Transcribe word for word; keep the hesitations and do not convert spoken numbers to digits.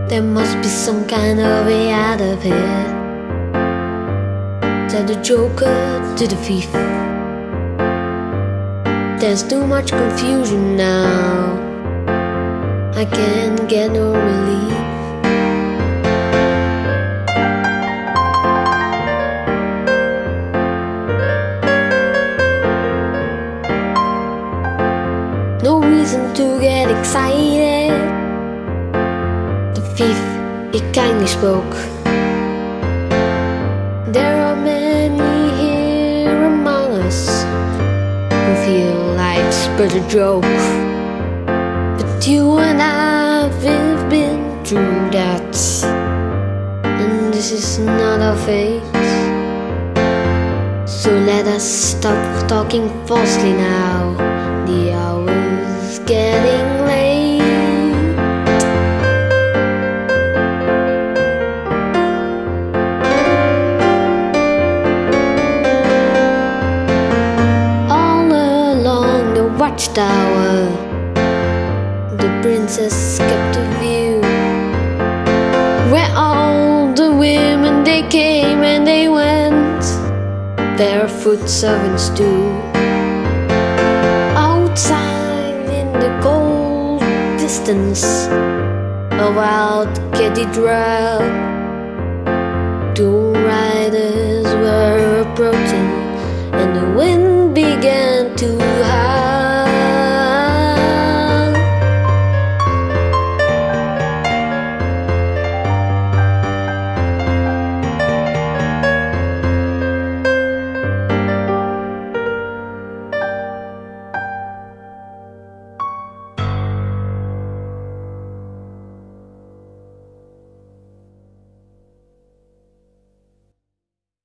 There must be some kind of way out of here. Said the joker to the thief. There's too much confusion now. I can't get no relief. No reason to get excited. The thief, he kindly spoke. There are many here among us who feel life's but a joke. But you and I have been through that, and this is not our fate. So let us stop talking falsely now. The hour's getting late. All along the watchtower, the princess kept a view, where all the women they came and they went, barefoot servants too. Outside in the cold distance, a wild cathedral